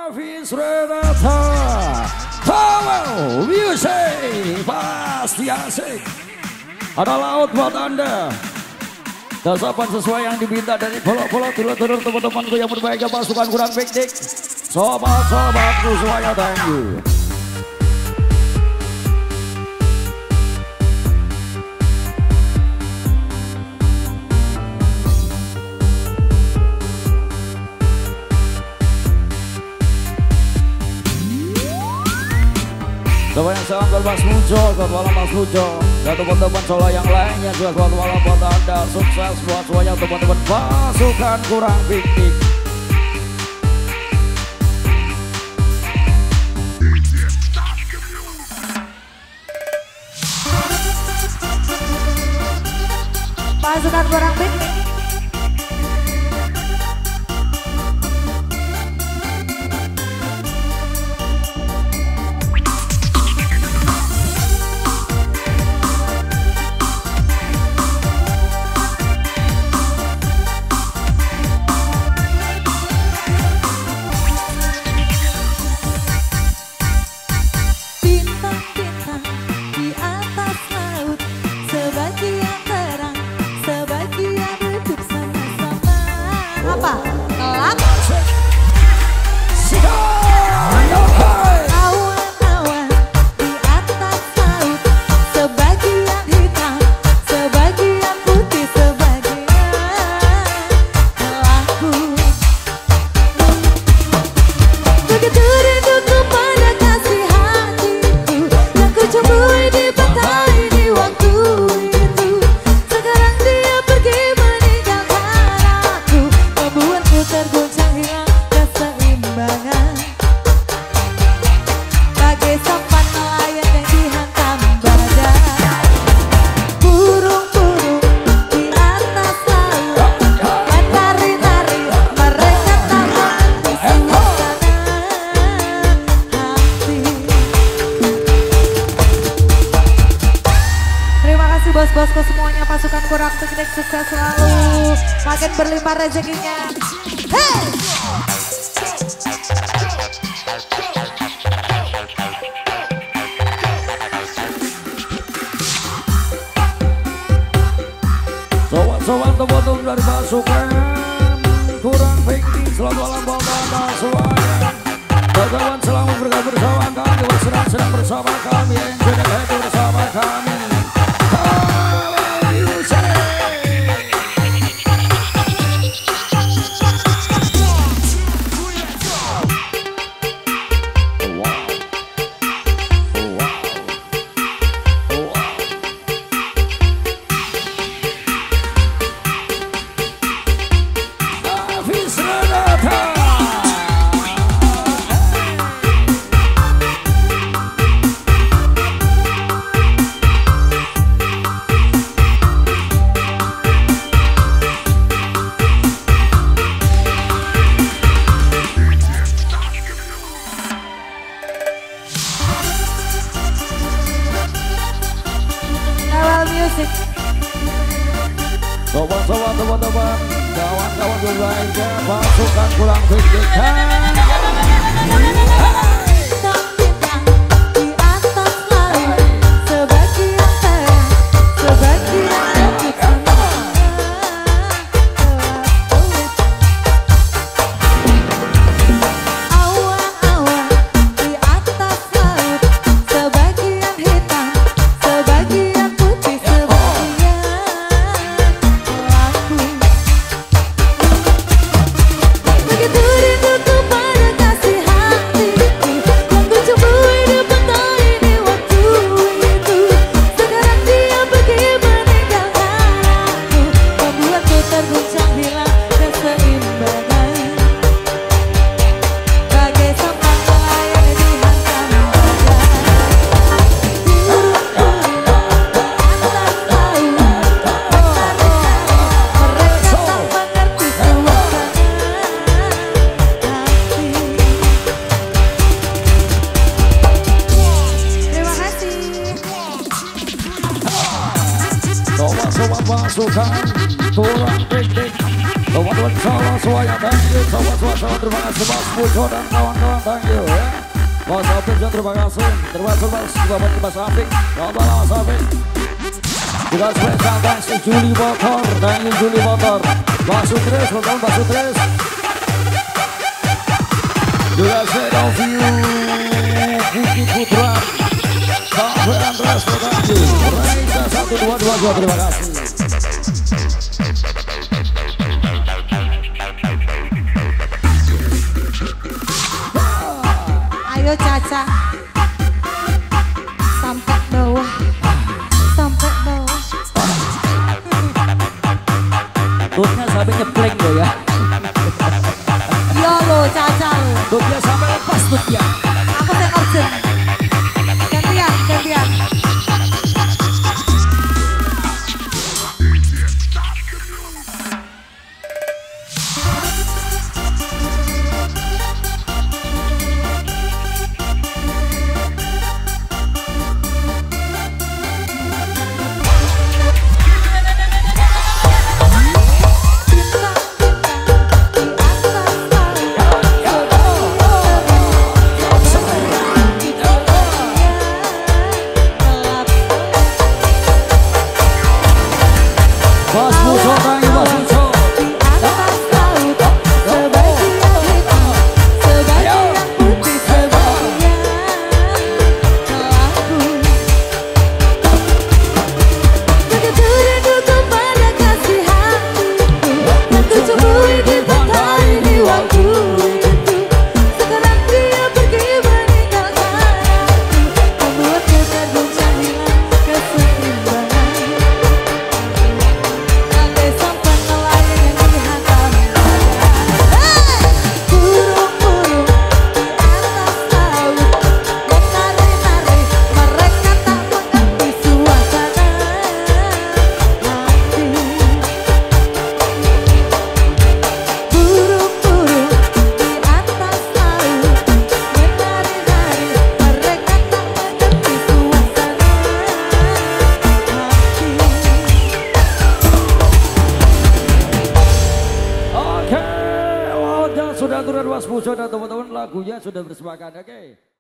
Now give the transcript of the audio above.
Hafiz Renata, Power Music, pasti asik. Ada laut buat Anda. Dasapan sesuai yang diminta dari follow-follow dulur-dulur teman-temanku yang berbahagia, pasukan kurang piknik. Sobat-sobatku semuanya, thank you. Semuanya salam buat Mas Mujo, selamat malam Mas Mujo. Dan teman-teman solo yang lainnya juga selamat malam buat Anda. Sukses buat semuanya teman-teman pasukan kurang piknik. Pasukan kurang piknik. Bos-bosku semuanya, pasukan kurang piknik sukses selalu, makin berlimpah rezekinya. Hey! Sobat-sobat teman-teman dari pasukan kurang piknik, selamat malam buat Anda semuanya. Teman-teman selamat bergabung bersama kami, bersenang-senang bersama kami, enjoy dan happy bersama kami. Sobat-sobat teman-teman, kawan-kawan berbelanja, pasukan pulang piknik. Sobat-sobat pasukan kurang piknik. Teman-teman salam semuanya, thank you. Sama-sama terima kasih Mas Pujo dan kawan-kawan, thank you ya. Mas Afif juga terima kasih. Termasuk Mas Bapak Mas Afif. Selamat malam Mas Afif. Juga spesial thanks to Juli Motor, thank you Juli Motor. Mas Sutris, teman-teman Mas Sutris. Juga Shadow View, Bukit Putra. Sampai Andres, thank you. Raisa 1222, terima kasih. Ayo Caca, sampai bawah, sampai bawah. Tutnya sampai nyepleng loh ya. Iya lo Caca lo. Tutnya sampai lepas tutnya. Aku yang urgent. Gantian, gantian. Sudah turun Mas Pujo dan teman-teman, lagunya sudah bersepakat, oke.